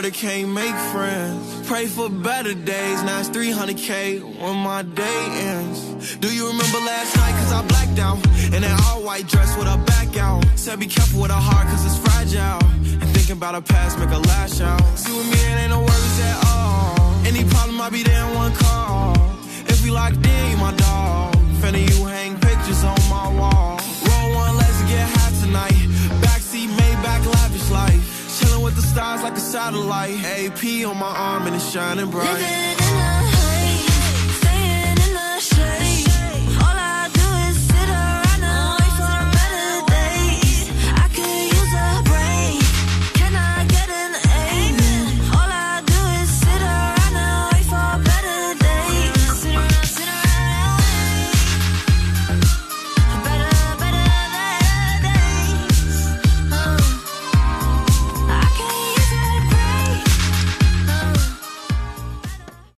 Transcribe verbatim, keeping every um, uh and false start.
world that can't make friends. Pray for better days, now it's three hundred K when my day ends. Do you remember last night, cause I blacked out, in that all white dress with her back out. Said be careful with her heart cause it's fragile, and thinking about her past make her lash out. See with me it ain't no worries at all, any problem I be there in one call. If we locked in, you my dog, finna you hang pictures on my wall. Roll one, let's get high tonight, backseat Maybach lavish life, chilling with the stars like a satellite. A P on my arm and it's shining bright.